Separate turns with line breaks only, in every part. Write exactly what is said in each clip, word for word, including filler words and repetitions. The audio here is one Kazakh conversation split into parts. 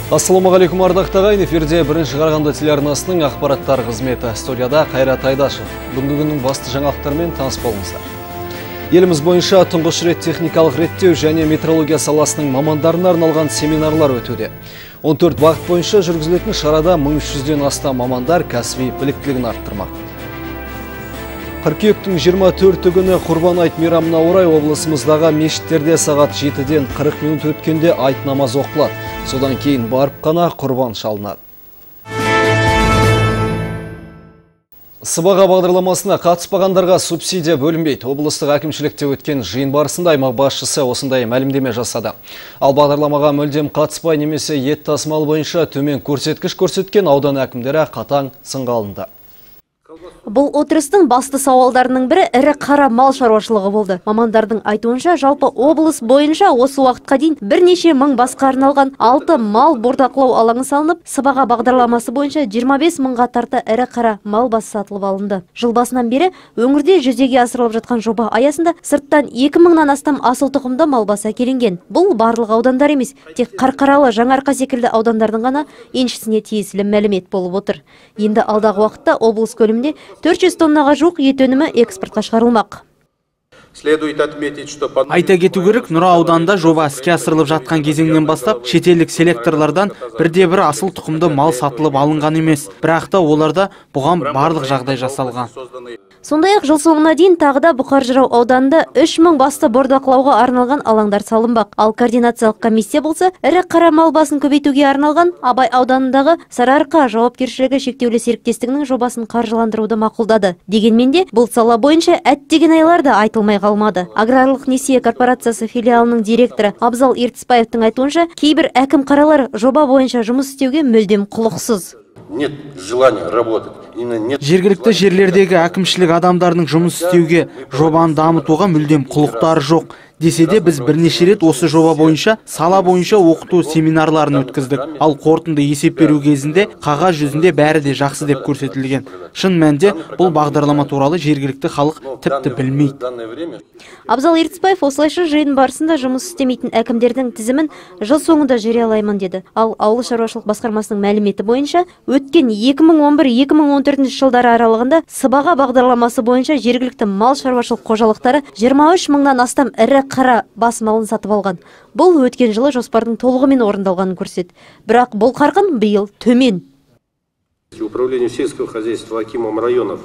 Ассалаумағалейкум ардақты ағайын, эфирде бірінші Қарағанды телеарнасының ақпараттар қызметі. Студияда Қайрат Айдашев. Бүгінгі күннің басты жаңалықтарымен таныс болыңыздар. Еліміз бойынша тұңғыш рет техникалық реттеу және метрология саласының мамандарына арналған семинарлар өтуде. он төрт бағыт бойынша жүргізілетін шарада мың үш жүзден астам мамандар кәсіби біліктілігін арттырмақ. Қыркүйектің жиырма төрті күні Құрбан айт мейрамына орай облысымыздағы мешіттерде сағат жетіден қырық минут өткенде айт намаз оқылады. Содан кейін барып қана құрбан шалынады. Сыбаға бағдарламасына қатыспағандарға субсидия бөлінбейді. Облыстық әкімшілікте өткен жиын барысында аймақ басшысы осындай мәлімдеме жасады. Ал бағдарламаға мүлдем қатыспай немесе ет тасымалы бойынша төмен көрсеткіш көрсеткен аудан әкімдері қатаң сынға алынды.
Бұл отырыстың басты сауалдарының бірі ірі қара мал шаруашылығы болды. Мамандардың айтуынша, жалпы облыс бойынша осы уақытқа дейін бірнеше мың басқа арналған алты мал бордақылау алаңы салынып, сыбаға бағдарламасы бойынша жиырма бес мыңға тарта ірі қара мал басы сатылып алынды. Жыл басынан бері өңірде жүзеге асырылып жатқан жоба аясында сырттан екі мыңнан астам асыл тұқымды мал басы әкелінген. Бұл барлық аудандар емес, тек Қарқаралы, Жаңарқа секілді аудандардың ғана еншісіне тиесілі мәлімет болып отыр. Енді алдағы уақытта облыс көлемінде төрт жүз тоннаға жуық ет өнімі экспортқа шығарылмақ.
Айта кету керек, Нұра ауданында жоба іске асырылып жатқан кезеңнен бастап шетелдік селекторлардан бірде-бір асыл тұқымды мал сатылып алынған емес, бірақ та оларда бұған барлық жағдай жасалған.
Сондай-ақ жыл соңына дейін тағы да Бұқар-Жырау ауданында үш мың басты бордақылауға арналған алаңдар салынбақ. Ал координациялық комиссия болса, ірі қара мал басын көбейтуге арналған Абай ауданындағы Сарыарқа жауапкершілігі шектеулі серіктестігінің жобасын қаржыландыруды мақұлдады. Дегенмен де бұл сала бойынша әттеген айлар да айтылмай қалмады. Аграрлық несие корпорациясы филиалының директоры Абзал Ертісбаевтың айтуынша, кейбір әкім қаралар жоба бойынша жұмыс істеуге мүлдем құлықсыз.
Нет желания работать.
Жергілікті жерлердегі әкімшілік адамдарының жұмыс істеуге, жобаны дамытуға мүлдем құлықтары жоқ. Десе де біз бірнеше рет осы жоба бойынша, сала бойынша оқыту семинарларын өткіздік. Ал қорытынды есеп беру кезінде қағаз жүзінде бәрі де жақсы деп көрсетілген. Шын мәнінде бұл бағдарлама туралы жергілікті халық тіпті білмейді.
Абзал Ертісбаев осылайша жиын барысында жұмыс істемейтін әкімдердің тізімін жыл соңында жариялаймын деді. Ал ауыл шаруашылық басқармасының мәліметі бойынша, өткен екі мың он бір - екі мың он төртінші жылдары аралығында сыбаға бағдарламасы бойынша жергілікті мал шаруашылық қожалықтары жиырма үш мыңнан астам ірі қара бас малын сатып алған. Бұл өткен жылы жоспардың толығымен орындалғанын көрсетеді. Бірақ бұл қарқын биыл төмен.
Управление сельского хозяйства акимом районов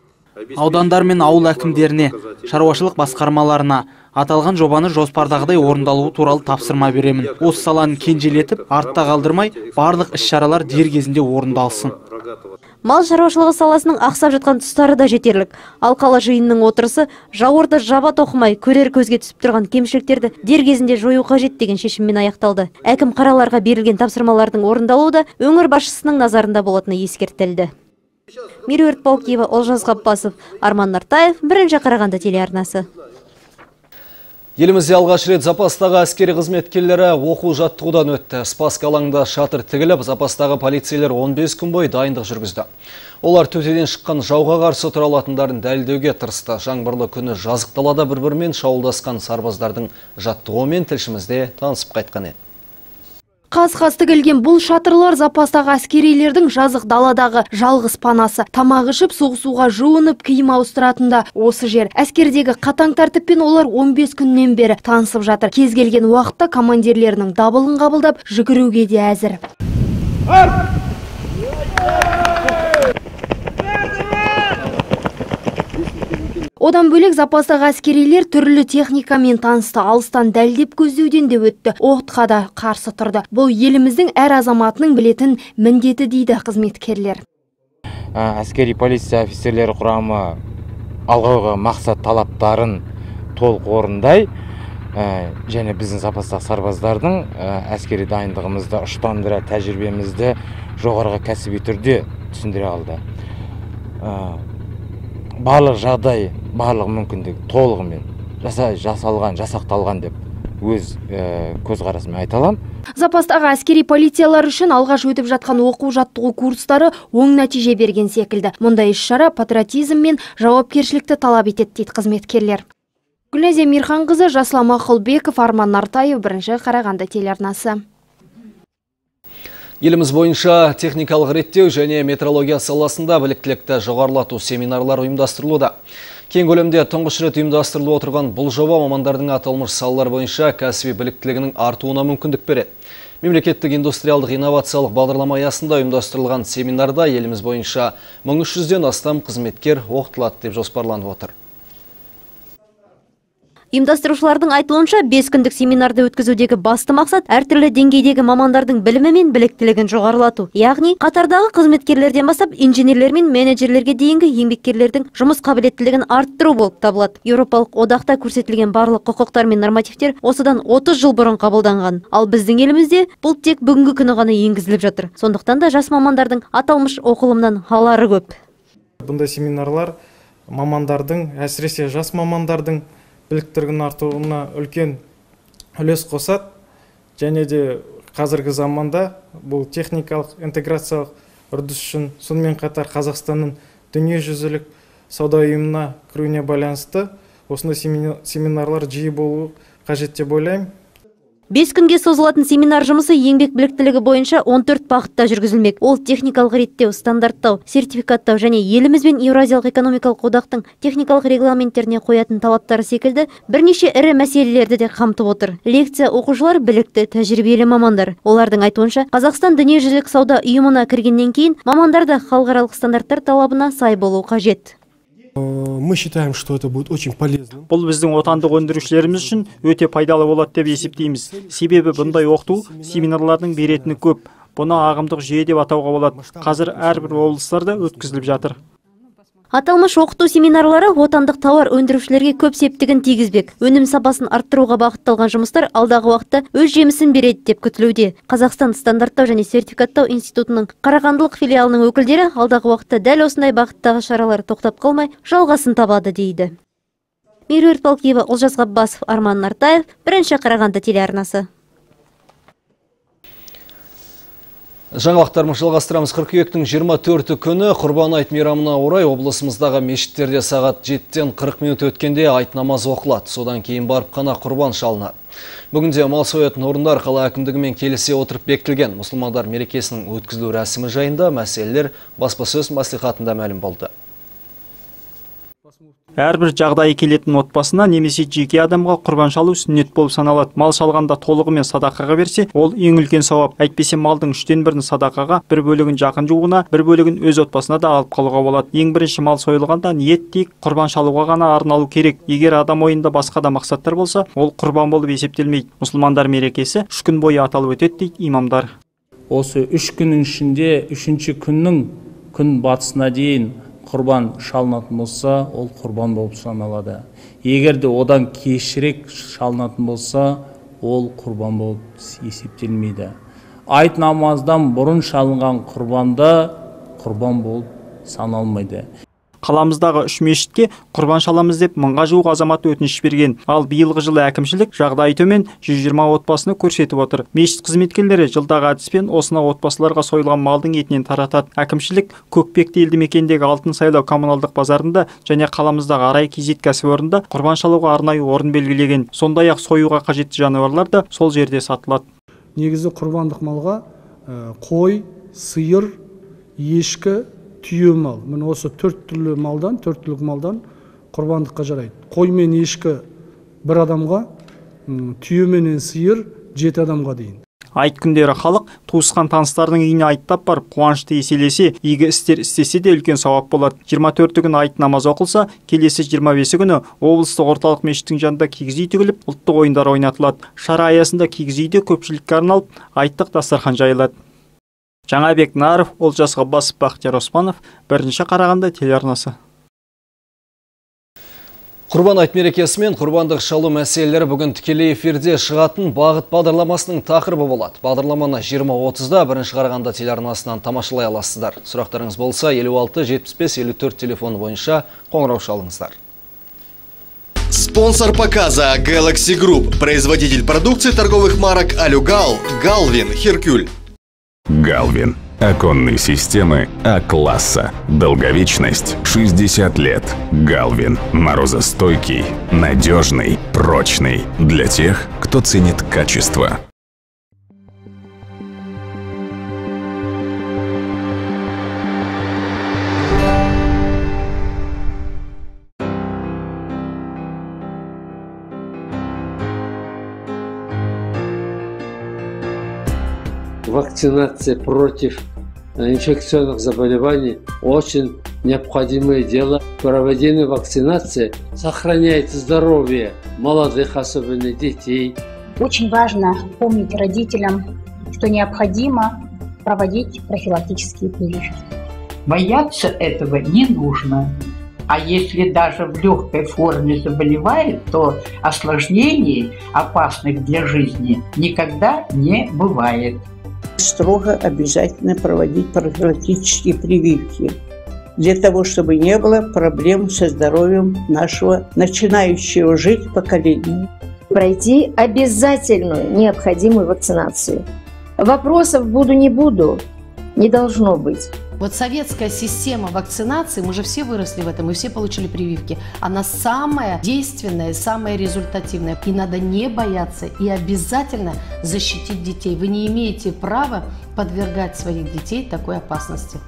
аудандар мен ауыл әкімдеріне, шаруашылық басқармаларына аталған жобаны жоспардағыдай орындалуы туралы тапсырма беремін. Осы саланы кенжелетіп, артта қалдырмай, барлық іс-шаралар дер кезінде орындалсын.
Мал шаруашылығы саласының ақсап жатқан тұстары да жетерлік. Алқалы жиынның отырысы жауырды жаба тоқымай көрер көзге түсіп тұрған кемшіліктерді дер кезінде жою қажет деген шешіммен аяқталды. Әкім қараларға берілген тапсырмалардың орындалуы да өңір басшысының назарында болатыны ескертілді. Меруерт Полкиева, Олжас Ғапбасов, Арман Нартаев, бірінші Қарағанды телеарнасы.
Елімізде алғаш рет запастағы әскери қызметкерлері оқу жаттығудан өтті. Спасск алаңында шатыр тігіліп, запастағы полицейлер он бес күн бойы дайындық жүргізді. Олар төтеден шыққан жауға қарсы тұра алатындарын дәлелдеуге тырысты. Жаңбырлы күні жазық далада бір-бірімен шауылдасқан сарбаздардың жаттығуымен тілшімізде танысып қайтқан еді.
Қаз-қаз тігілген бұл шатырлар запастағы әскерилердің жазық даладағы жалғыз панасы. Тамақ ішіп, соғысуға жуынып, киім ауыстыратында осы жер. Әскердегі қатаң тәртіппен олар он бес күннен бері танысып жатыр. Кез келген уақытта командирлерінің дабылын қабылдап, жүгіруге де әзір. Одан бөлек запастағы әскерилер түрлі техникамен танысты, алыстан дәлдеп көздеуден де өтті. Оқтқа да қарсы тұрды. Бұл еліміздің әр азаматының білетін міндеті дейді қызметкерлер.
Әскери полиция офицерлері құрамы алға мақсат талаптарын толық орындай, және біздің запастағы сарбаздардың әскери дайындығымызды, ұштандыра тәжірибемізді жоғарғы кәсіби түрде түсіндіре алды. Барлық жағдай, барлық мүмкіндік толығымен жасалған, жасақталған деп өз көзқарасымен айталам.
Запастағы әскери полициялар үшін алғаш өтіп жатқан оқу жаттығу курстары оң нәтиже берген секілді. Мұндай іс-шара патриотизм мен жауапкершілікті талап етеді дейді қызметкерлер. Гүлназия Мирханқызы, Жаслан Мақұлбеков, Арман Нартаев, бірінші Қарағанды телеарнасы.
Еліміз бойынша техникалық реттеу және метрология саласында біліктілікті жоғарылату семинарлар ұйымдастырылуда. Кең көлемде тұңғыш рет ұйымдастырылып отырған бұл жоба мамандардың аталмыш салалар бойынша кәсіби біліктілігінің артуына мүмкіндік береді. Мемлекеттік индустриалдық инновациялық бағдарлама аясында ұйымдастырылған семинарда еліміз бойынша мың үш жүзден астам қызметкер оқытылады деп жоспарланып отыр.
Ұйымдастырушылардың айтуынша бес күндік семинарды өткізудегі басты мақсат әртүрлі деңгейдегі мамандардың білімі мен біліктілігін жоғарылату. Яғни қатардағы қызметкерлерден бастап инженерлер мен менеджерлерге дейінгі еңбеккерлердің жұмыс қабілеттілігін арттыру болып табылады. Еуропалық одақта көрсетілген барлық құқықтар мен нормативтер осыдан отыз жыл бұрын қабылданған. Ал біздің елімізде бұл тек бүгінгі күні ғана енгізіліп жатыр. Сондықтан да жас мамандардың аталмыш оқылымнан алары көп.
Бұндай семинарлар мамандардың, әсіресе жас мамандардың біліктілігін артуына үлкен үлес қосады, және де қазіргі заманда бұл техникалық интеграциялық үрдіс үшін сонымен қатар Қазақстанның дүниежүзілік сауда ұйымына кіруіне байланысты осындай семинарлар жиі болу қажет деп ойлаймын.
Бес күнге созылатын семинар жұмысы еңбек біліктілігі бойынша он төрт бағытта жүргізілмек. Ол техникалық реттеу, стандарттау, сертификаттау және еліміз бен Еуразиялық экономикалық одақтың техникалық регламенттеріне қоятын талаптары секілді бірнеше ірі мәселелерді де қамтып отыр. Лекция оқушылар білікті, тәжірибелі мамандар. Олардың айтуынша, Қазақстан дүниежүзілік сауда ұйымына кіргеннен кейін мамандар да халықаралық стандарттар талабына сай болу қажет.
Мы считаем, что это будет очень полезно.
Бұл біздің отандық өндірушілеріміз үшін өте пайдалы болады деп есептейміз. Себебі бұндай оқыту семинарлардың беретіні көп. Бұны ағымдық жүйе деп атауға болады. Қазір әрбір облыстарда өткізіліп жатыр.
Аталмыш оқыту семинарлары отандық тауар өндірушілерге көп септігін тигізбек. Өнім сапасын арттыруға бағытталған жұмыстар алдағы уақытта өз жемісін береді деп күтілуде. Қазақстан стандарттау және сертификаттау институтының Қарағандылық филиалының өкілдері алдағы уақытта дәл осындай бағыттағы шаралар тоқтап қалмай жалғасын табады дейді. Меруерт Балкиева, Олжас Ғаббасов, Арман Нартаев, бірінші Қарағанды телеарнасы.
Жаңалықтарымыз жалғастырамыз. Қыркүйектің жиырма төрті күні Құрбан айт мейрамына орай облысымыздағы мешіттерде сағат жетіден қырық минут өткенде айт намазы оқылады. Содан кейін барып қана құрбан шалынады. Бүгінде мал соятын орындар қала әкімдігімен келісе отырып бекітілген. Мұсылмандар мерекесінің өткізілу рәсімі жайында мәселелер баспасөз мәслихатында мәлім болды.
Әрбір жағдайы келетін отбасына немесе жеке адамға құрбан шалу сүннет болып саналады. Мал шалғанда толығымен садақаға берсе, ол ең үлкен сауап. Әйтпесе малдың үштен бірін садақаға, бір бөлігін жақын жуғына, бір бөлігін өз отбасына да алып қалуға болады. Ең бірінші мал сойылғанда ниет тек құрбан шалуға ғана арналу керек. Егер адам ойында басқа да мақсаттар болса, ол құрбан болып есептелмейді. Мұсылмандар мерекесі үш күн бойы аталып өтеді дейді имамдар.
Осы үш күннің ішінде үшінші күннің күн батысына дейін құрбан шалынатын болса, ол құрбан болып саналады. Егер де одан кешірек шалынатын болса, ол құрбан болып есептелмейді. Айт намаздан бұрын шалынған құрбанда құрбан болып саналмайды.
Қаламыздағы үш мешітке құрбан шаламыз деп мыңға жуық азамат өтініш берген. Ал биылғы жылы әкімшілік жағдайы төмен жүз жиырма отбасыны көрсетіп отыр. Мешіт қызметкерлері жылдағы әдіспен осына отбасыларға сойылған малдың етінен таратады. Әкімшілік Көкпекті елді мекендегі Алтын Сайлау коммуналдық базарында және қаламыздағы Арай Кизет кәсіпорнында құрбан шалуға арнайы орын белгілеген. Сондай-ақ союға қажетті жануарлар да сол жерде сатылады.
Негізі құрбандық малға қой, сиыр, ешкі, түйе мал. Міне осы төрт түрлі малдан, төрт түрлік малдан құрбандыққа жарайды. Қой мен ешкі бір адамға, түйе менен сиыр жеті адамға дейін.
Айт күндері халық туысқан таныстарының үйіне айттап барып, қуанышты еселесе, игі істер істесе де үлкен сауап болады. жиырма төрті күні айт намаз оқылса, келесі жиырма бесі күні облыстық орталық мешіттің жанында киіз үй тігіліп, ұлттық ойындар ойнатылады. Шара аясында киіз үйде көпшілікке арналып, айттық дастархан жайылады. Жаңабек Наров, Олжас Ғаббасов, Бақтияр Оспанов, бірінші Қарағанды телеарнасы.
Құрбан айт мерекесі мен құрбандық шалу мәселелері бүгін тікелей эфирде шығатын бағыт бағдарламасының тақырыбы болады. Бағдарламаны жиырма отызда бірінші Қарағанды телеарнасынан тамашалай аласыздар. Сұрақтарыңыз болса елу алты жетпіс бес елу төрт телефоны бойынша қоңырау шалыңыздар.
Спонсор показа Galaxy Group, производитель продукции торговых марок Алюгал, Галвин, Херкюль.
Галвин. Оконные системы А-класса. Долговечность шестьдесят лет. Галвин. Морозостойкий, надежный, прочный. Для тех, кто ценит качество.
вакцинация против инфекционных заболеваний очень необходимое дело. Проведение вакцинации сохраняет здоровье молодых, особенно детей.
Очень важно помнить родителям, что необходимо проводить профилактические прививки.
Бояться этого не нужно. А если даже в легкой форме заболевает, то осложнений, опасных для жизни, никогда не бывает.
Строго обязательно проводить профилактические прививки, для того, чтобы не было проблем со здоровьем нашего начинающего жить поколения.
Пройти обязательную необходимую вакцинацию. Вопросов буду не буду, не должно быть.
Вот советская система вакцинации, мы же все выросли в этом, мы все получили прививки. Она самая действенная, самая результативная. И надо не бояться и обязательно защитить детей. Вы не имеете права подвергать своих детей такой опасности.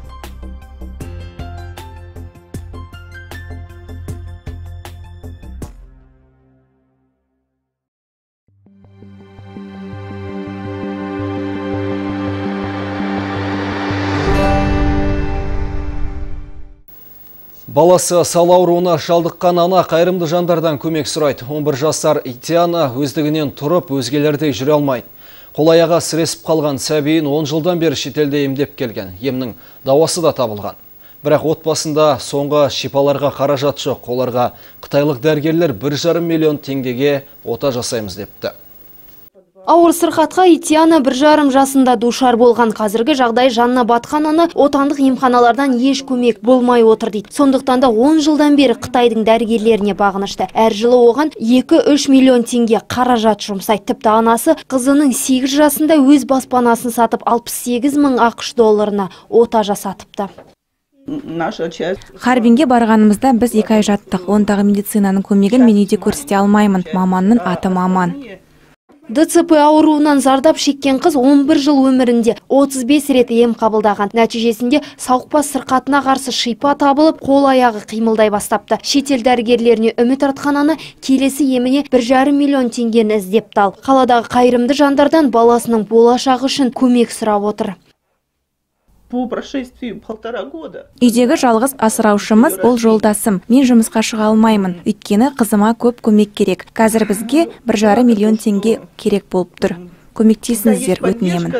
Баласы сал ауруына шалдыққан ана қайырымды жандардан көмек сұрайды. он бір жасар Итяна өздігінен тұрып, өзгелердей жүре алмайды. Қол-аяғы сіресіп қалған сәбиін он жылдан бері шетелде емдеп келген. Емнің дауасы да табылған. Бірақ отбасында соңғы шипаларға қаражат жоқ. Оларға қытайлық дәрігерлер бір жарым миллион теңгеге ота жасаймыз депті.
Ауыр сырқатқа Итяна бір жарым жасында душар болған. Қазіргі жағдай жанына батқан аны отандық емханалардан еш көмек болмай отыр дейді. Сондықтан да он жылдан бері Қытайдың дәрігерлеріне бағынышты. Әр жылы оған екі-үш миллион теңге қаражат жұмсайды. Тіпті анасы қызының сегіз жасында өз баспанасын сатып алпыс сегіз мың ақш долларына ота жасатыпты.
Харбинге барғанымызда біз екі ай жаттық. Ондағы медицинаның көмегін мен үйде көрсете алмаймын. Маманның аты Маман.
ДЦП ауруынан зардап шеккен қыз он бір жыл өмірінде отыз бес рет ем қабылдаған. Нәтижесінде сауықпас сырқатына қарсы шипа табылып, қол-аяғы қимылдай бастапты. Шетел дәрігерлеріне үміт артқан ана келесі еміне бір жарым миллион теңгені іздеп тал. Қаладағы қайырымды жандардан баласының болашағы үшін көмек сұрап отыр.
По прошествии полтора года. Үйдегі жалғыз асыраушымыз ол жолдасым. Мен жұмысқа шыға алмаймын. Өйткені қызыма көп көмек керек. Қазір бізге бір жарым миллион теңге керек болып тұр. Көмектесіңіздер, өтінемін.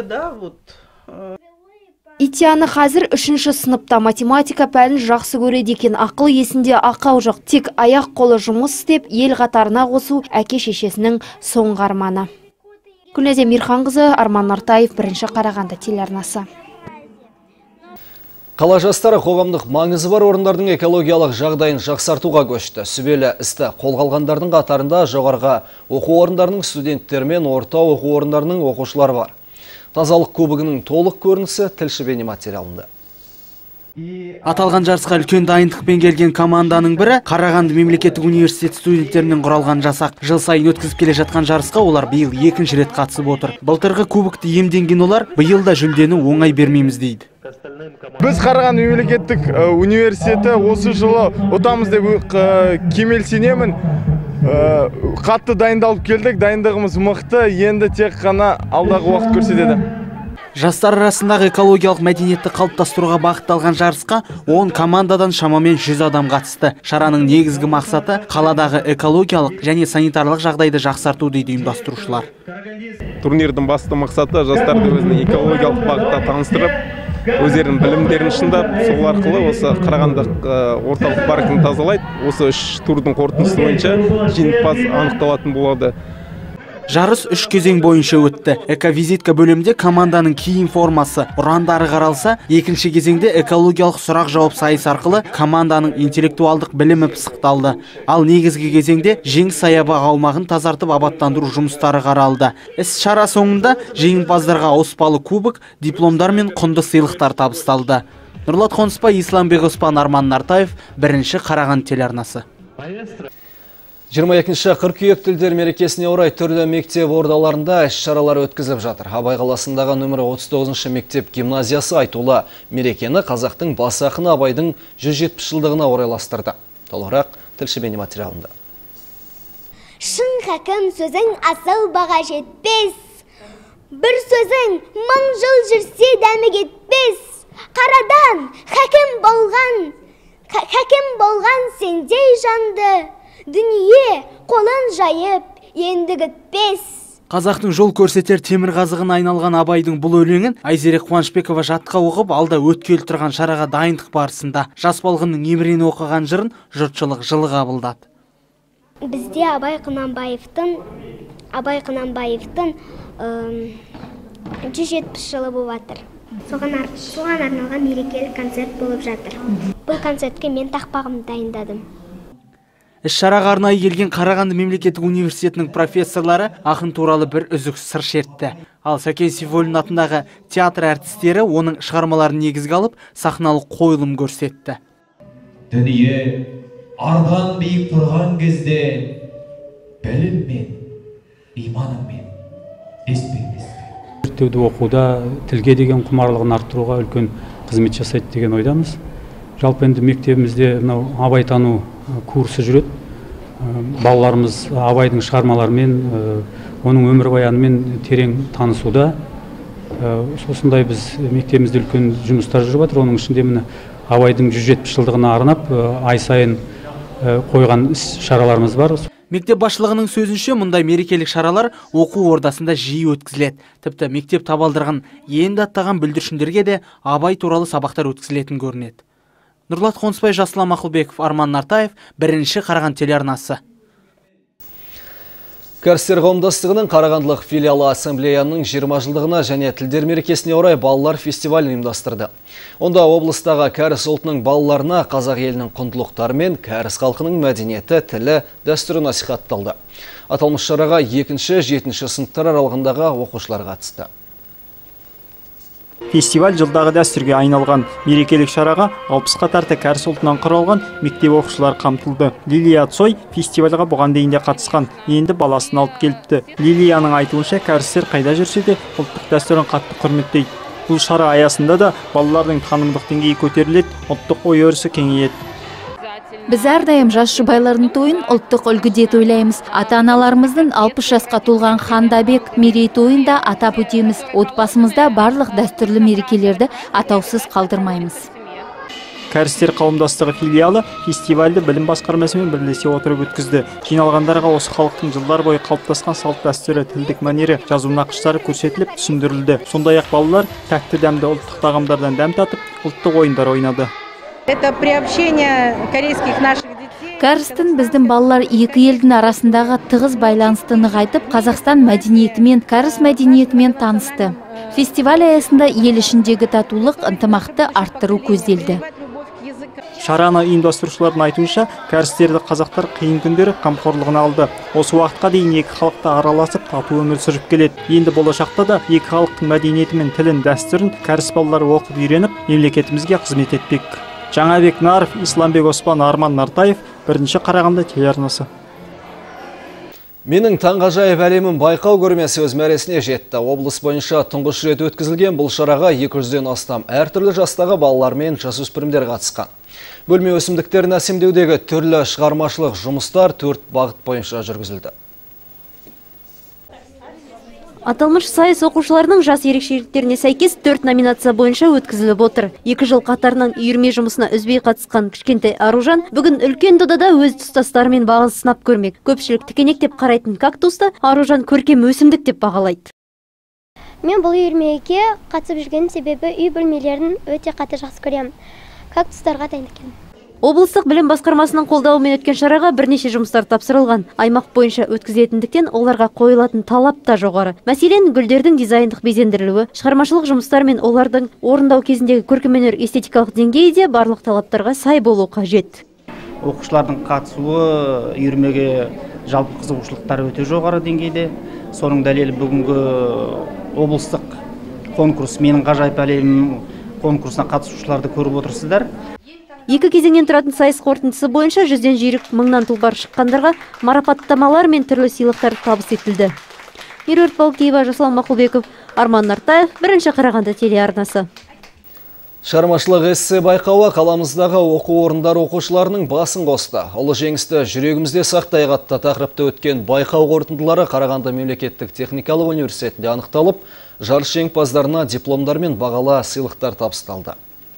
Итяна қазір үшінші сыныпта математика пәнін жақсы көреді екен. Ақыл есінде ақау жоқ. Тек аяқ қолы жұмыс істеп, ел қатарына қосу әке шешесінің соңғы арманы. Күлнәзе Мирханқызы, Арман Нартаев, бірінші Қарағанды телеарнасы.
Қала жастары қоғамдық маңызы бар орындардың экологиялық жағдайын жақсартуға көшті. Сүбелі істі қолға алғандардың қатарында жоғарғы оқу орындарының студенттері мен орта оқу орындарының оқушылары бар. Тазалық кубогының толық көрінісі тілші бейнематериалында.
Аталған жарысқа үлкен дайындықпен келген команданың бірі Қарағанды мемлекеттік университет студенттерінен құралған жасақ. Жыл сайын өткізіп келе жатқан жарысқа олар биыл екінші рет қатысып отыр. Былтырғы кубокты иемденген олар биыл да жүлдені оңай бермейміз дейді.
Біз Қарағанды мемлекеттік университеті осы жылы ұтамыз деп кемел сенемін. Қатты дайындалып келдік, дайындығымыз мықты, енді тек қана алдағы уақыт көрсетеді.
Жастар арасындағы экологиялық мәдениетті қалыптастыруға бағытталған жарысқа он командадан шамамен жүз адам қатысты. Шараның негізгі мақсаты қаладағы экологиялық және санитарлық жағдайды жақсарту дейді ұйымдастырушылар.
Турнирдің басты мақсаты жастарды өзінің экологиялық бағытта таныстырып, өздерінің білімдерін шыңдап, сол арқылы осы Қарағанды орталық паркін тазалайды. Осы үш турдың қорытындысы бойынша жеңімпаз анықталатын болады.
Жарыс үш кезең бойынша өтті. Эковизитка бөлімінде команданың киім формасы, ұрандары қаралса, екінші кезеңде экологиялық сұрақ жауап сайыс арқылы команданың интеллектуалдық білімі пысықталды. Ал негізгі кезеңде жеңіс саябақ аумағын тазартып абаттандыру жұмыстары қаралды. Іс-шара соңында жеңімпаздарға ауыспалы кубок, дипломдар мен құнды сыйлықтар табысталды. Нұрлат Қоныспай, Исламбек Оспан, Арман Нартаев, бірінші Қарағанды телеарнасы.
жиырма екінші қыркүйек тілдер мерекесіне орай түрлі мектеп ордаларында іс-шаралар өткізіп жатыр. Абай қаласындағы нөмірі отыз тоғызыншы мектеп гимназиясы айтулы мерекені қазақтың бас ақыны Абайдың жүз жетпіс жылдығына орайластырды. Толығырақ тілші бейнематериалында.
Шын хакім сөзің асыл баға жетпес,
бір сөзің мың жыл жүрсе дәмі кетпес. Қарадан хәкім болған, хәкім болған сендей жанды, дүние қолын жайып енді күтпес.
Қазақтың жол көрсетер темір қазығына айналған Абайдың бұл өлеңін Айзере Қуанышбекова жатқа оқып, алда өткелі тұрған шараға дайындық барысында жас балғынның емірені оқыған жырын жұртшылық жылы қабылдады.
Бізде Абай Құнанбаевтың Абай Құнанбаевтың жүз жетпіс жылы болып жатыр. Соған арналған мерекелік концерт болып жатыр. Бұл концертке мен тақпағымды дайындадым.
Іс-шараға арнайы келген Қарағанды мемлекеттік университетінің профессорлары ақын туралы бір үзік сыр шертті. Ал Сәкен Сейфуллин атындағы театр әртістері оның шығармаларын негізге алып, сахналық қойылым көрсетті.
Дүние ардан биік тұрған кезде біліммен, иманыңмен еспеңіз.
Зерттеуді оқуда тілге деген құмарлығын арттыруға үлкен қызмет жасайды деген ойдамыз. Жалпы енді мектебімізде абайтану курсы жүреді. Балаларымыз Абайдың шығармаларымен, оның өмірбаянымен терең танысуда. Осындай біз мектебімізде үлкен жұмыстар жүріп жатыр. Оның ішінде міне Абайдың жүз жетпіс жылдығына арнап ай сайын қойған іс-шараларымыз бар.
Мектеп басшылығының сөзінше, мұндай мерекелік шаралар оқу ордасында жиі өткізіледі. Тіпті мектеп табалдырған енді аттаған бүлдіршіндерге де Абай туралы сабақтар өткізілетін көрінеді. Нұрлат Қонысбай, Жасұлан Мақұлбеков, Арман Нартаев, бірінші Қараған телеарнасы.
Кәрістер қауымдастығының Қарағандылық филиалы ассамблеяның жиырма жылдығына және тілдер мерекесіне орай балалар фестивалін ұйымдастырды. Онда облыстағы кәріс ұлтының балаларына қазақ елінің құндылықтары мен кәріс халқының мәдениеті, тілі, дәстүрі насихатталды. Аталмыш шараға екінші жетінші сыныптар аралығындағы оқушылар қатысты.
Фестиваль жылдағы дәстүрге айналған. Мерекелік шараға алпысқа тарта кәріс ұлтынан құралған мектеп оқушылар қамтылды. Лилия Цой фестивальға бұған дейін де қатысқан, енді баласын алып келіпті. Лилияның айтуынша, кәрістер қайда жүрсе де ұлттық дәстүрін қатты құрметтейді. Бұл шара аясында да балалардың танымдық деңгейі көтеріледі, ұлттық ой-өрісі кеңейеді.
Біз әрдайым жас жұбайлардың тойын ұлттық үлгіде тойлаймыз. Ата-аналарымыздың алпыс жасқа толған Хандабек мерейтойын да атап өтеміз. Отбасымызда барлық дәстүрлі мерекелерді атаусыз қалдырмаймыз.
Кәрістер қауымдастығы филиалы фестивальді білім басқармасымен бірлесе отырып өткізді. Жиналғандарға осы халықтың жылдар бойы қалыптасқан салт дәстүрі, тілдік мәнері, жазу нақыштары көрсетіліп түсіндірілді. Сондай-ақ балалар тәтті дәмді ұлттық тағамдардан дәм татып, ұлттық ойындар ойнады.
Это приобщение корейских наших детей.
Кәрістің біздің балалар екі елдің арасындағы тығыз байланысты нығайтып, Қазақстан мәдениетімен, кәріс мәдениетімен танысты. Фестиваль аясында ел ішіндегі татулық, ынтымақты арттыру көзделді.
Шараны ұйымдастырушылардың айтуынша, кәрістерді қазақтар қиын күндері қамқорлығына алды. Осы уақытқа дейін екі халықта араласып, тату өмір сүріп келеді. Енді болашақта да екі халықтың мәдениеті мен тілін, дәстүрін кәріс балалары оқып үйреніп, мемлекетімізге қызмет етпек. Жаңабек Наров, Исламбек Оспан, Арман Нартаев, бірінші Қарағанды телеарнасы.
Менің таңғажайып әлемін байқау көрмесі өз мәресіне жетті. Облыс бойынша тұңғыш рет өткізілген бұл шараға екі жүзден астам әртүрлі жастағы балалар мен жасөспірімдер қатысқан. Бөлме өсімдіктерін әсемдеудегі түрлі шығармашылық жұмыстар төрт бағыт бойынша жүргізілді.
Аталмыш сайыс оқушыларының жас ерекшеліктеріне сәйкес төрт номинация бойынша өткізіліп отыр. Екі жыл қатарынан үйірме жұмысына үзбей қатысқан кішкентай Аружан бүгін үлкен додада өз тұстастарымен бағын сынап көрмек. Көпшілік тікенек деп қарайтын кактусты Аружан көркем өсімдік деп бағалайды.
Мен бұл үйірмеге қатысып жүрген себебі үй бөлмелерін өте қатты жақсы көремін. Кактустарға дайындық.
Облыстық білім басқармасының қолдауымен өткен шараға бірнеше жұмыстар тапсырылған. Аймақ бойынша өткізетіндіктен оларға қойылатын талап та жоғары. Мәселен, гүлдердің дизайндық безендірілуі, шығармашылық жұмыстар мен олардың орындау кезіндегі көркемөнер эстетикалық деңгейі де барлық талаптарға сай болу қажет.
Оқушылардың қатысуы үйірмеге жалпы қызығушылықтары өте жоғары деңгейде. Соның дәлелі бүгінгі облыстық конкурс «Менің ғажайып әлемім» конкурсына қатысушыларды көріп отырсыздар.
Екі кезеңнен тұратын сайыс қорытындысы бойынша жүзден жүйрік мыңнан тұлпар шыққандарға марапаттамалар мен түрлі сыйлықтар табыс етілді. Меруерт Балкеева, Жасұлан Мақұлбеков, Арман Нартаев, бірінші Қарағанды телеарнасы.
Шығармашылық эссе байқауы қаламыздағы оқу орындары оқушыларының басын қосты. Ұлы жеңісті жүрегімізде сақтайық атты тақырыпта өткен байқау қорытындылары Қарағанды мемлекеттік техникалық университетінде анықталып, жарыс жеңімпаздарына дипломдар мен бағалы сыйлықтар табысталды.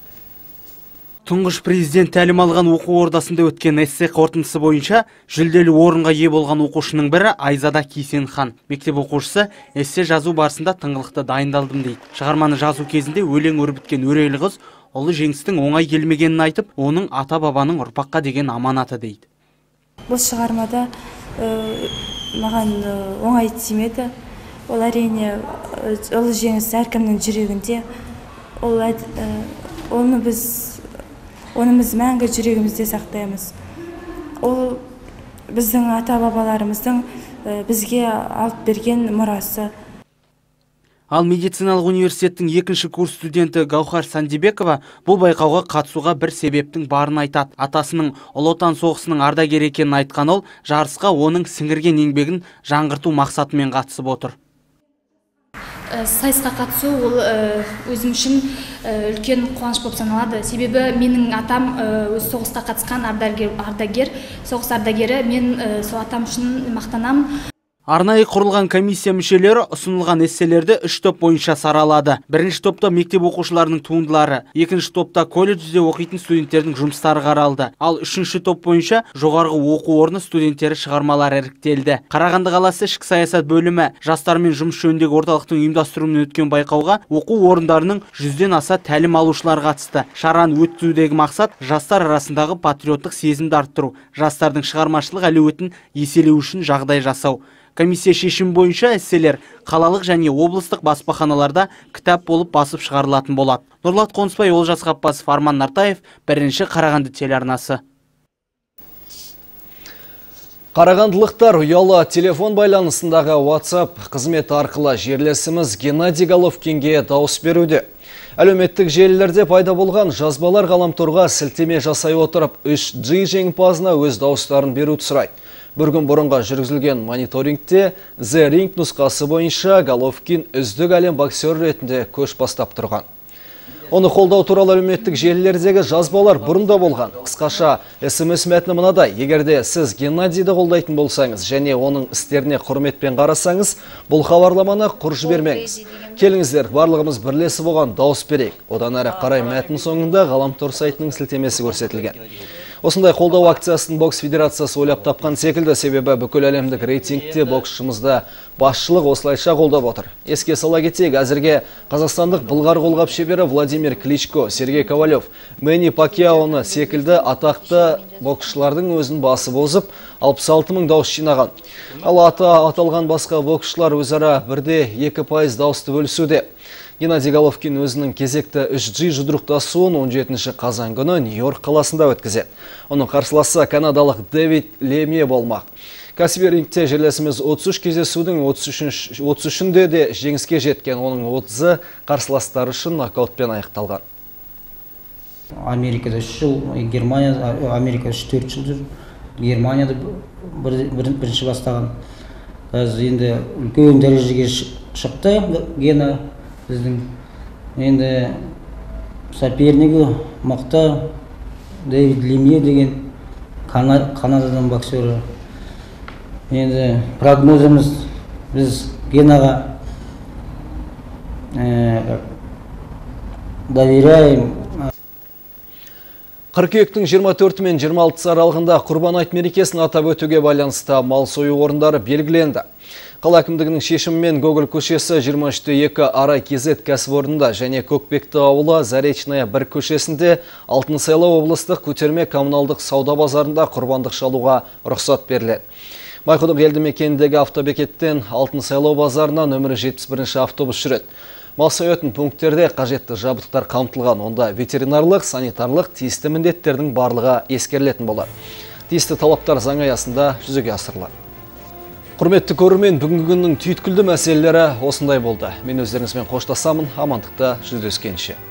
Тұңғыш президент тәлім алған оқу ордасында өткен эссе қорытындысы бойынша жүлделі орынға ие болған оқушының бірі Айзада Кейсенхан. Мектеп оқушысы эссе жазу барысында тыңғылықты дайындалдым дейді. Шығарманы жазу кезінде өлең өрбіткен өрелі қыз ұлы жеңістің оңай келмегенін айтып, оның ата-бабаның ұрпаққа деген аманаты дейді.
Бұл шығармада маған оңай тимеді. Ол әрине ұлы жеңіс әркімнің жүрегінде. Ол оны біз Оны біз мәңгі жүрегімізде сақтаймыз. Ол біздің ата-бабаларымыздың бізге алып берген мұрасы.
Ал медициналық университеттің екінші курс студенті Гаухар Сандибекова бұл байқауға қатысуға бір себептің барын айтады. Атасының Ұлы Отан соғысының ардагері екенін айтқан ол, жарысқа оның сіңірген еңбегін жаңғырту мақсатымен қатысып отыр.
Сайысқа қатысу ол өзім үшін үлкен қуаныш болып саналады. Себебі менің атам өз соғысқа қатысқан ардагер, соғыс ардагері. Мен сол атам үшін мақтанамын.
Арнайы құрылған комиссия мүшелері ұсынылған эсселерді үш топ бойынша саралады. Бірінші топта мектеп оқушыларының туындылары, екінші топта колледжде оқитын студенттердің жұмыстары қаралды. Ал үшінші топ бойынша жоғарғы оқу орны студенттері шығармалары іріктелді. Қарағанды қаласы ішкі саясат бөлімі жастармен жұмыс жөніндегі орталықтың ұйымдастыруымен өткен байқауға оқу орындарының жүзден аса тәлім алушылар қатысты. Шараны өткізудегі мақсат жастар арасындағы патриоттық сезімді арттыру, жастардың шығармашылық әлеуетін еселеу үшін жағдай жасау. Комиссия шешім бойынша эсселер қалалық және облыстық баспаханаларда кітап болып басып шығарылатын болады. Нұрлат Қонысбай, Олжас Ғаппасов, Арман Нартаев, бірінші Қарағанды телеарнасы.
Қарағандылықтар ұялы телефон байланысындағы WhatsApp қызметі арқылы жерлесіміз Геннадий Головкинге дауыс беруде. Әлеуметтік желілерде пайда болған жазбалар ғаламторға сілтеме жасай отырып, үш джи жеңімпазына өз дауыстарын беруді сұрайды. Бір күн бұрынға жүргізілген мониторингте The Ring нұсқасы бойынша Головкин үздік әлем боксері ретінде көш бастап тұрған. Оны қолдау туралы әлеуметтік желілердегі жазбалар бұрында болған. Қысқаша эс эм эс мәтіні мынадай: егерде сіз Геннадийді қолдайтын болсаңыз және оның істеріне құрметпен қарасаңыз, бұл хабарламаны құр жібермеңіз. Келіңіздер, барлығымыз бірлесіп оған дауыс берейік. Одан әрі қарай мәтін соңында ғаламтор сайтының сілтемесі көрсетілген. Осындай қолдау акциясын бокс федерациясы ойлап тапқан секілді, себебі бүкіл әлемдік рейтингте боксшымызда басшылық осылайша қолдап отыр. Еске сала кетейік, әзірге қазақстандық былғар қолғап шебері Владимир Кличко, Сергей Ковалев, Мэнни Пакьяоны секілді атақты боксшылардың өзін басып озып, алпыс алты мың дауыс жинаған. Ал аты аталған басқа боксшылар өзара бірде екі пайыз дауысты бөлісуде. Геннадий Головкин өзінің кезекті үш джи жұдырықтасуын он жетінші қазан күні Нью-Йорк қаласында өткізеді. Оның қарсыласы канадалық Дэвид Лемье болмақ. Кәсіби рингте жерлесіміз отыз үш кездесудің отыз үшінде де жеңіске жеткен, оның отызы қарсыластары үшін нокаутпен аяқталған.
Америкада үш жыл, Германияда, Америкада үш төрт жыл жүр, Германияда бірінші бастаған. Енді үлкен дәрежеге шықты Гена. Біздің енді сопернигі мықты Дэвид Лемье деген Канададан боксері. Енді прогнозымыз біз Генаға доверяем.
Қыркүйектің жиырма төрті мен жиырма алтысы аралығында Құрбан айт мерекесін атап өтуге байланысты мал сою орындары белгіленді. Қала әкімдігінің шешімімен Гоголь көшесі жиырма үште екі Арай Кезет кәсіпорнында және Көкпекті ауылы Заречная бір көшесінде Алтын Сайлау облыстық көтерме коммуналдық сауда базарында құрбандық шалуға рұқсат беріледі. Майқұдық елді мекеніндегі автобекеттен Алтын Сайлау базарына нөмірі жетпіс бірінші автобус жүреді. Мал соятын пункттерде қажетті жабдықтар қамтылған, онда ветеринарлық, санитарлық тиісті міндеттердің барлығы ескерілетін болады. Тиісті талаптар заң аясында жүзеге асырылады. Құрметті көрермен, бүгінгі күннің түйткілді мәселелері осындай болды. Мен өздеріңізбен қоштасамын, амандықта жүздескенше.